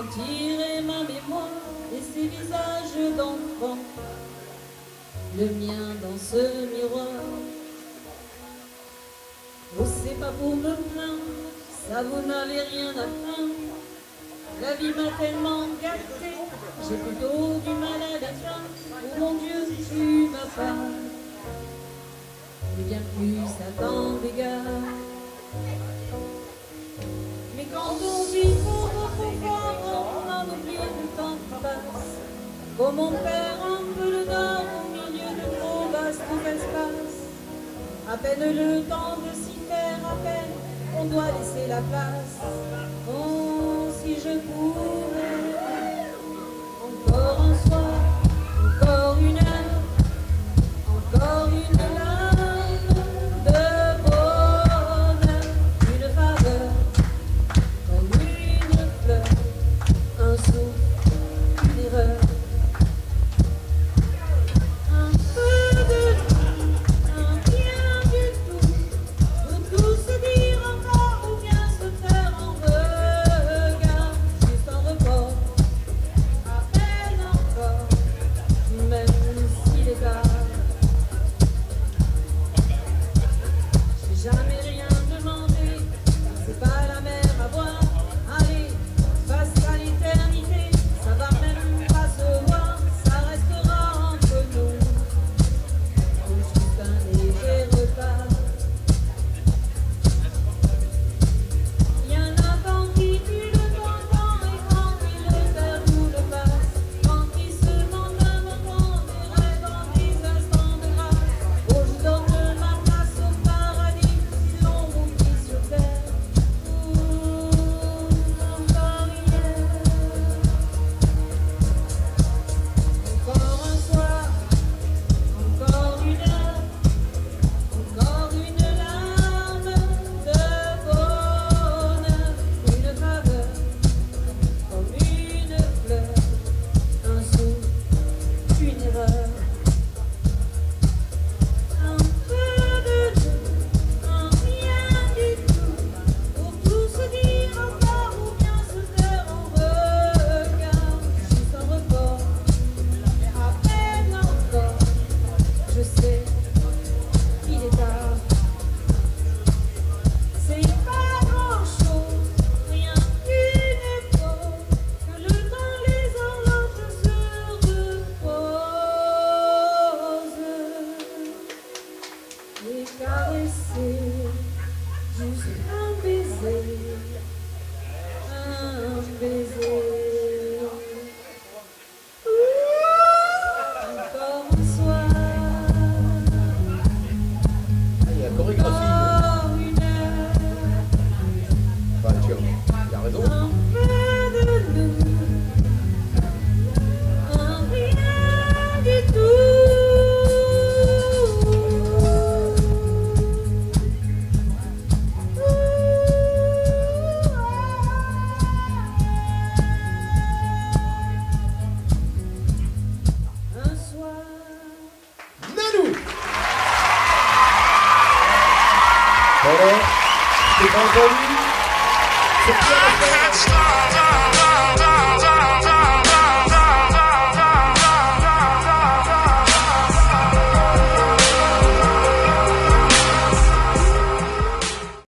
tirer ma mémoire et ces visages d'enfants, le mien dans ce miroir. Oh, c'est pas pour me plaindre, ça vous n'avez rien à craindre. La vie m'a tellement gâtée, j'ai plutôt du mal à l'atteindre. Oh mon Dieu, tu m'as pas, mais bien plus à tant d'égards. Mais quand on vit pour on en oublie le temps qui passe. Comme on perd un peu le nord au milieu de gros vastes espaces. À peine le temps de s'y faire, à peine on doit laisser la place. Oh, si je pouvais encore un soir, encore une heure, encore une larme de bonheur, une faveur, comme une fleur, un souffle, une erreur. Un peu de tout, un rien du tout, pour tout se dire encore ou bien se faire en regard, juste un report, à peine encore, même s'il est tard. J'ai jamais rien demandé, c'est pas la mer à boire. Allez, face à l'éternité, ça va même pas se voir, ça restera entre nous, juste un léger retard. Y en a tant qui tuent le temps et quand ils le perdent ou le passent, quand ils se demandent un moment des rêves dans des instants de grâce. Oh, je donne ma place au paradis, si l'on m'oublie sur terre. Encore hier, encore un soir, encore une heure, encore une larme de bonheur, une faveur, comme une fleur, un souffle, une erreur. Un peu de tout, un rien du tout, pour tout se dire encore ou bien se faire en regard, juste un report, à peine encore, je sais qu'il est tard. C'est pas grand chose, rien qu'une pause, que le temps les horloges se reposent. Et caresser, juste un baiser, un baiser. Encore un soir, Il y a la chorégraphie. encore une heure, Enfin, il a raison. un peu de nous, un rien du tout. Un soir. Nanou. Alors, c'est pas entendu. C'est bien la fin.